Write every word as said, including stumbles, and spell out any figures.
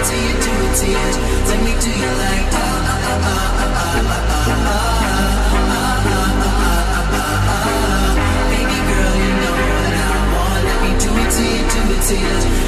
to you, do it to you. Tell me, do you like ah ah ah ah ah ah ah ah ah ah ah? Baby girl, you know what I want. Let me do it to you, do it to you.